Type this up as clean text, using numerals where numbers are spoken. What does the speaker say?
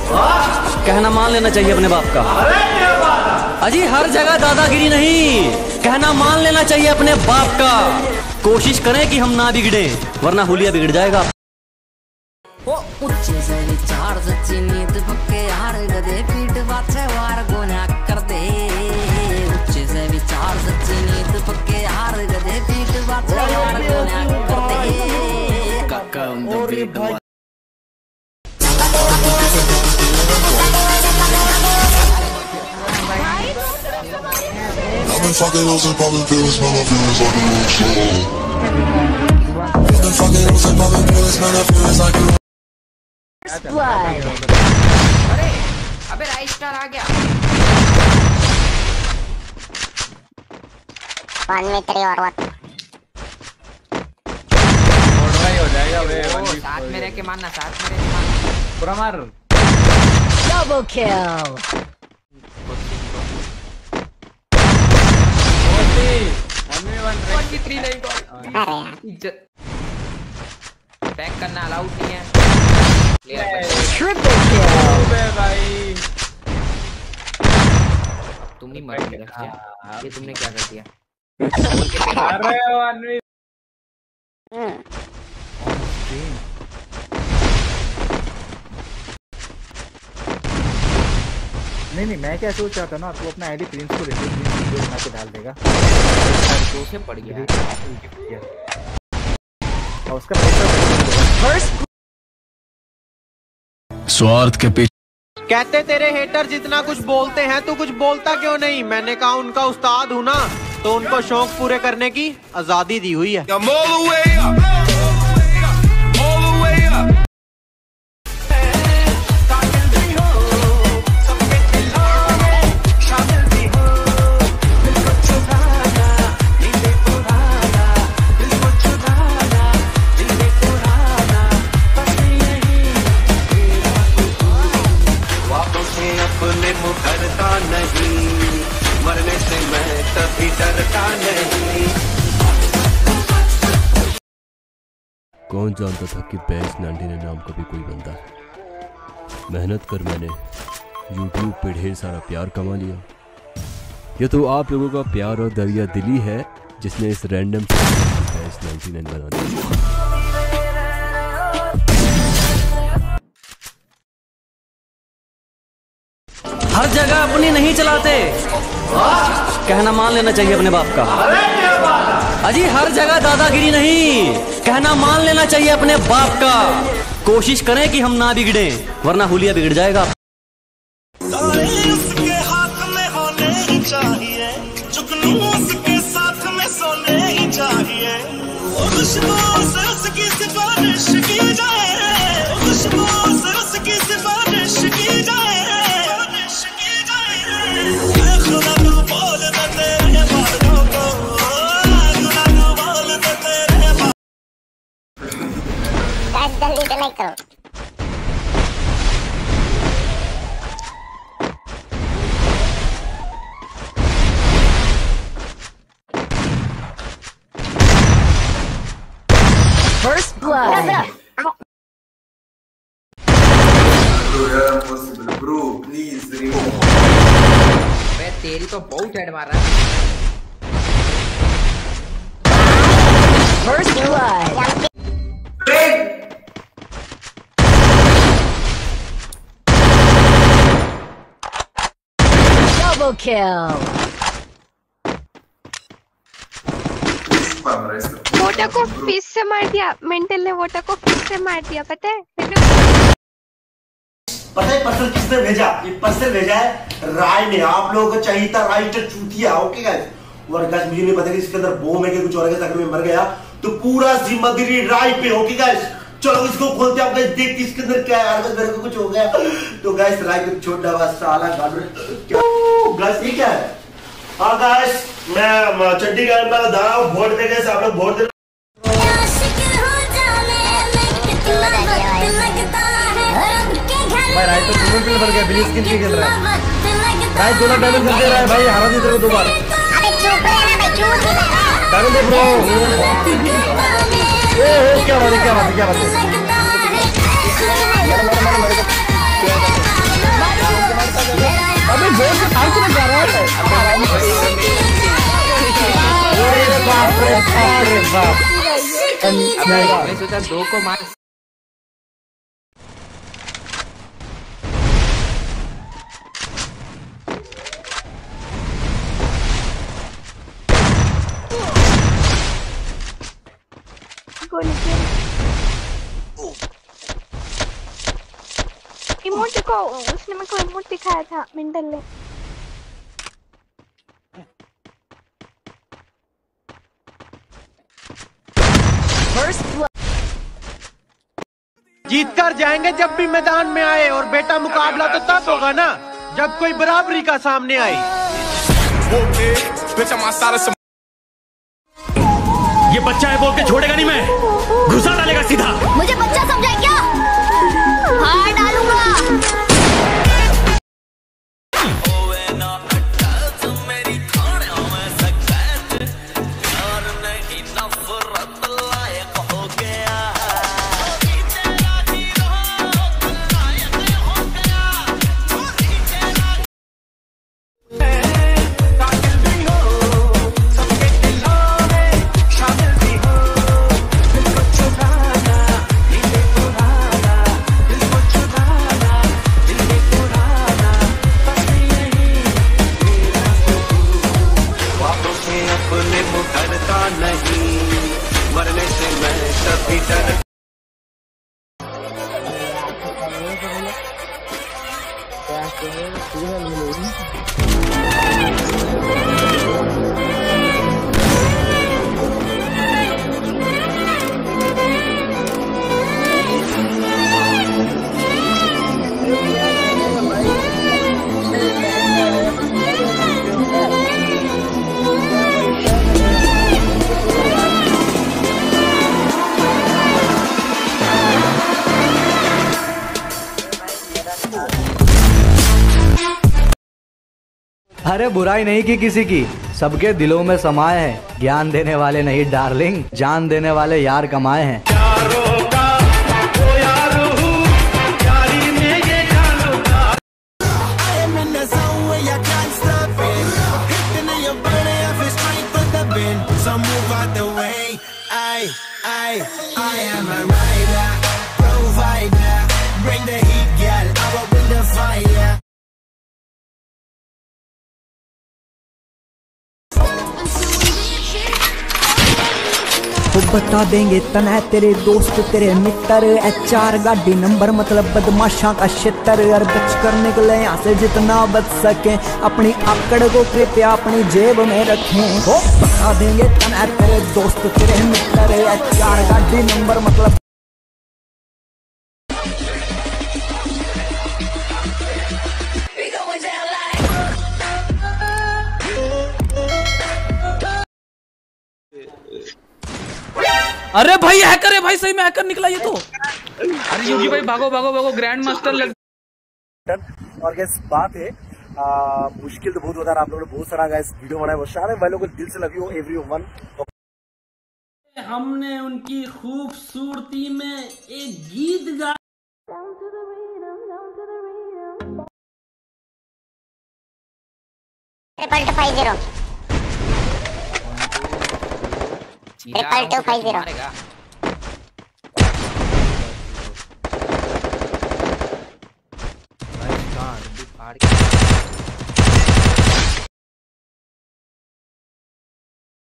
कहना मान लेना चाहिए अपने बाप का। अजी हर जगह दादागिरी नहीं, कहना मान लेना चाहिए अपने बाप का। कोशिश करें कि हम ना बिगड़े, वरना हुलिया बिगड़ जाएगा। ऊंचे से विचार सच्ची नींद पक्के हार गधे पीठ बाछे वार गोना कर दे। ऊंचे से विचार सच्ची नींद पक्के हार गधे पीठ बाछे वार गोना कर दे। काका उन the beat I've been fucking hoes and popping pills, man, I feel it's like a rock star. I've been fucking hoes and popping pills, man, I feel it's like a rock star. अरे अबे right star आ गया। 1v3 और 1 हो जाएगा वे। साथ में रह के मारना, साथ में रह के मारना। पूरा मार। Double kill. 1v3 नहीं कोई इज्जत पैक करना अलाउड नहीं है। Triple kill. भाई तुम ही मर गए। ये तुमने क्या कर दिया? अरे 1v नहीं मैं क्या सोच रहा था ना, तू अपना आईडी प्रिंस को दे दे, प्रिंस बना के डाल देगा तो से पड़ गया और उसका पैसा स्वार्थ के पीछे। कहते तेरे हेटर जितना कुछ बोलते हैं तू कुछ बोलता क्यों नहीं? मैंने कहा उनका उस्ताद हूँ ना, तो उनको शौक पूरे करने की आजादी दी हुई है। कौन जानता था कि बेस 99 नाम का भी कोई बंदा है। मेहनत कर मैंने YouTube पे ढेर सारा प्यार कमा लिया। ये तो आप लोगों का प्यार और दरिया दिली है जिसने इस रैंडम बेस 99 बना दिया। हर जगह अपनी नहीं चलाते, कहना मान लेना चाहिए अपने बाप का। अजी हर जगह दादागिरी नहीं, कहना मान लेना चाहिए अपने बाप का। कोशिश करें कि हम ना बिगड़े, वरना हुलिया बिगड़ जाएगा। उसके हाथ में होने ही चाहिए, जुगनू उसके साथ में सोने ही चाहिए। खुशबू से उसकी सिफारिश की जाए, खुशबू से उसकी सिफारिश की जाए। जल्दी से लाइक करो। First blood. Bro, please remove. मैं तेरी तो बहुत हेड मार रहा है। First blood. Double kill. वोटा को फिश से मार दिया, मेंटल ने वोटा को फिश से मार दिया, पता है? पता है पर्सल किसने भेजा? ये पर्सल भेजा है राय ने। आप लोगों को चाहिए था राइटर चूतिया। ओके गाइस, और गाइस मुझे नहीं पता कि इसके अंदर बोम है कि कुछ और है, अगर मैं मर गया तो पूरा जिम्मेदारी राय पे। ओके गाइस, चलो इसको खोलते हैं। आप गाइस देखते इसके अंदर क्या है। अगर मेरे को कुछ हो गया तो गाइस राय को छोड़ दवा साला गाइस। ये क्या है? हाँ गाइस, मैं चंडीगढ़ में जा रहा हूँ वोट देने से। आप लोग वोट दे। भाई राइट तो डबल किल कर गया, बिली स्किन की खेल रहा है। राइट दोनों डैमेज कर दे रहा है भाई, हरा दी तेरे को 2 बार। अबे चुप रहना भाई, चुप रहना। डैमेज दे ब्रो। ओ क्या बात है, क्या बात है, क्या बात है। अरे बाप मैं सोचा 2 को मार। इमोट देखो, उसने मेरे को इमोट दिखाया था मेंटल ने। जीत कर जाएंगे जब भी मैदान में आए, और बेटा मुकाबला तो तब होगा ना जब कोई बराबरी का सामने आई। ये बच्चा है बोल के छोड़ेगा नहीं मैं, घुसा डालेगा सीधा। मुझे बच्चा समझा क्या? हाँ डालूंगा। अरे बुराई नहीं की किसी की, सबके दिलों में समाये हैं। ज्ञान देने वाले नहीं डार्लिंग, जान देने वाले यार कमाए हैं। बता देंगे तना तेरे दोस्त तेरे मित्र, HR गाड़ी नंबर मतलब बदमाशा का क्षेत्र। और बच कर निकले यहाँ से जितना बच सके, अपनी आकड़ को कृपया अपनी जेब में रखें। हो बता देंगे तना तेरे दोस्त तेरे मित्र, HR गाड़ी नंबर मतलब। अरे भाई हैकर है भाई, सही में हैकर निकला ये तो। अरे योगी भाई भागो भागो भागो, ग्रैंड मास्टर लग। और गैस बात है मुश्किल तो बहुत होता है। आप लोगों ने बहुत सारा गैस वीडियो बनाया, वो सारे भाई लोगों को दिल से लव यू एवरीवन। हमने उनकी खूबसूरती में एक गीत गाया। ट्रिपल 250 मारेगा।